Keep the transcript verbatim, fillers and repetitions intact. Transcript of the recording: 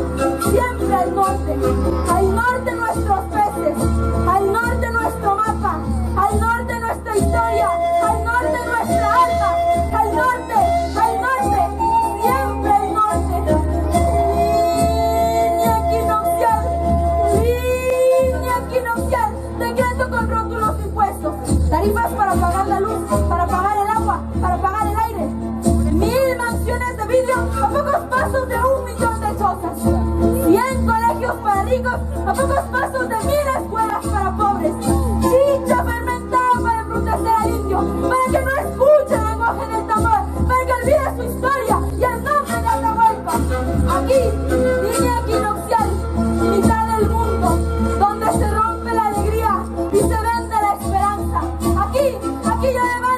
siempre al norte, al norte nuestros peces, al norte nuestro mapa, al norte nuestra historia, al norte nuestra alma, al norte, al norte, siempre al norte. Línea equinoccial, línea equinoccial, decreto con rótulos impuestos, tarifas para pagar la luz, para pagar el agua, para pagar el aire, mil mansiones de vidrio a pocos pasos de un millón de chozas, cien colegios para ricos a pocos pasos de mil escuelas para pobres, chicha fermentada para embrutecer al indio, para que no escuche el lenguaje del tambor, para que olvide su historia y el nombre de Atahualpa. Aquí, línea equinoccial, mitad del mundo, donde se rompe la alegría y se vende la esperanza. Aquí, aquí yo